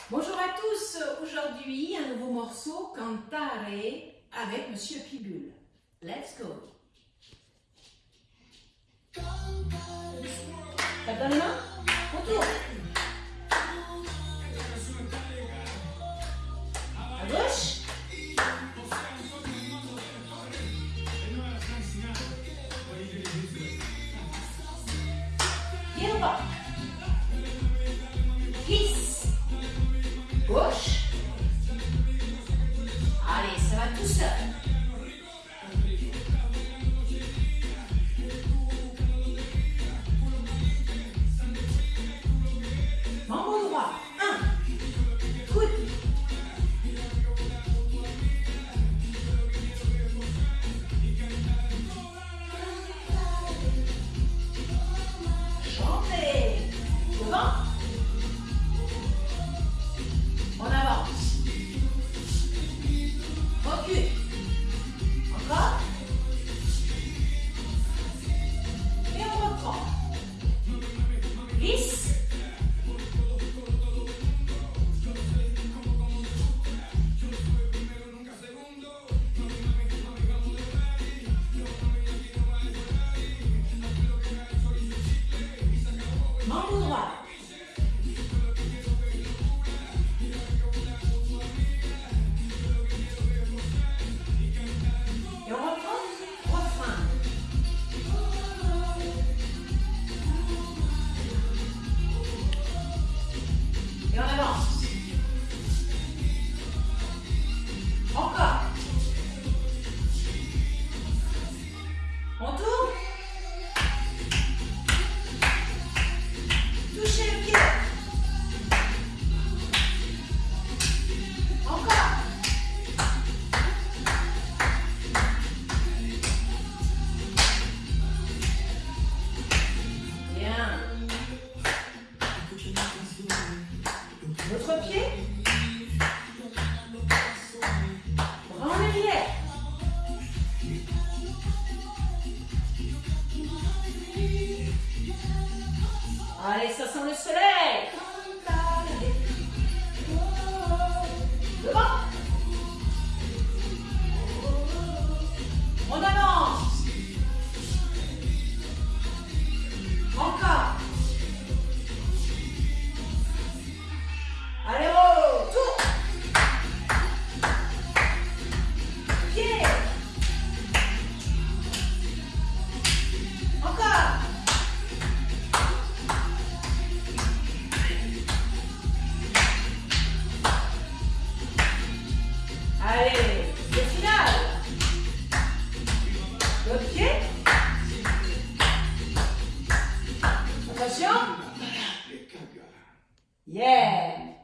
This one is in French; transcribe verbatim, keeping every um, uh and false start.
Bonjour à tous, aujourd'hui un nouveau morceau Cantare avec Monsieur Pitbull. Let's go. T'as dans les mains? Retour. À gauche. Pied au bas. Glisse. Gauche. Allez, ça va tout seul. Membre droit. Un. Coude. Chantez. Devant. On avance. Recule. Encore. Et on reprend. Glisse. Membre droit. Et on reprend. Refrain. Et on avance. Encore. On tourne. Touchez le pied. Encore. Bien. L'autre pied. Bras en arrière. Allez, ça sent le soleil. Devant. On avance. Encore. Allez, retour. Pied. Encore. Allez, le final. Le pied. Attention. Yeah.